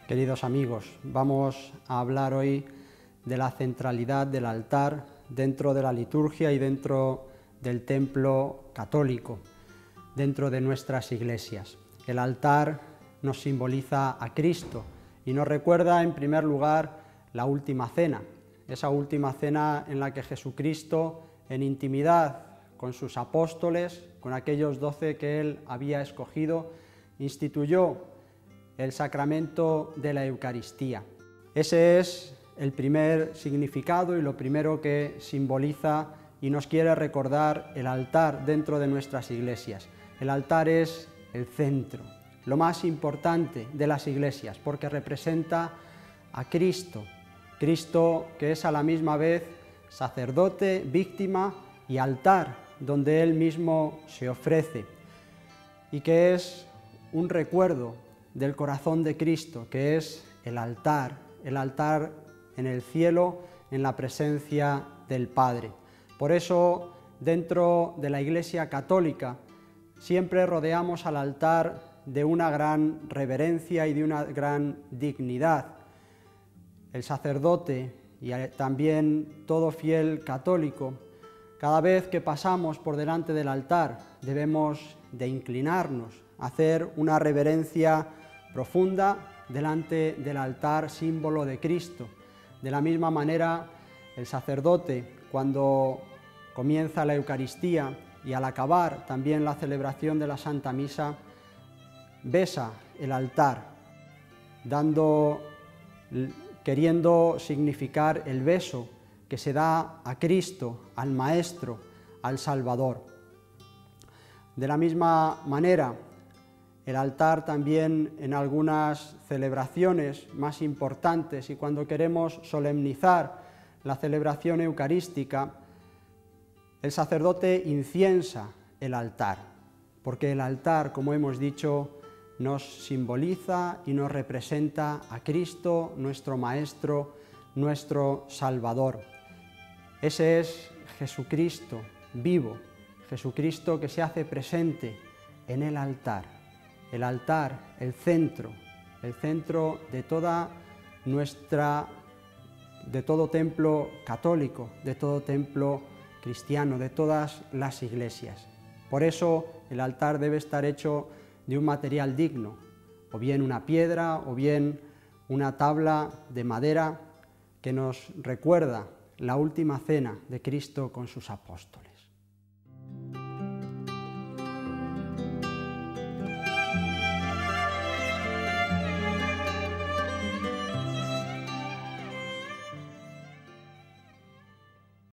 Queridos amigos, vamos a hablar hoy de la centralidad del altar dentro de la liturgia y dentro del templo católico, dentro de nuestras iglesias. El altar nos simboliza a Cristo y nos recuerda en primer lugar la última cena, esa última cena en la que Jesucristo, en intimidad con sus apóstoles, con aquellos 12 que Él había escogido, instituyó el sacramento de la Eucaristía. Ese es el primer significado y lo primero que simboliza y nos quiere recordar el altar dentro de nuestras iglesias. El altar es el centro, lo más importante de las iglesias, porque representa a Cristo, Cristo que es a la misma vez sacerdote, víctima y altar, donde Él mismo se ofrece, y que es un recuerdo del corazón de Cristo, que es el altar en el cielo, en la presencia del Padre. Por eso, dentro de la Iglesia católica, siempre rodeamos al altar de una gran reverencia y de una gran dignidad. El sacerdote y también todo fiel católico, cada vez que pasamos por delante del altar, debemos de inclinarnos, hacer una reverencia profunda delante del altar, símbolo de Cristo. De la misma manera, el sacerdote, cuando comienza la Eucaristía y al acabar también la celebración de la Santa Misa, besa el altar, queriendo significar el beso que se da a Cristo, al Maestro, al Salvador. De la misma manera, el altar también en algunas celebraciones más importantes y cuando queremos solemnizar la celebración eucarística, el sacerdote inciensa el altar, porque el altar, como hemos dicho, nos simboliza y nos representa a Cristo, nuestro Maestro, nuestro Salvador. Ese es Jesucristo vivo, Jesucristo que se hace presente en el altar. El altar, el centro de todo templo católico, de todo templo cristiano, de todas las iglesias. Por eso el altar debe estar hecho de un material digno, o bien una piedra, o bien una tabla de madera que nos recuerda la última cena de Cristo con sus apóstoles.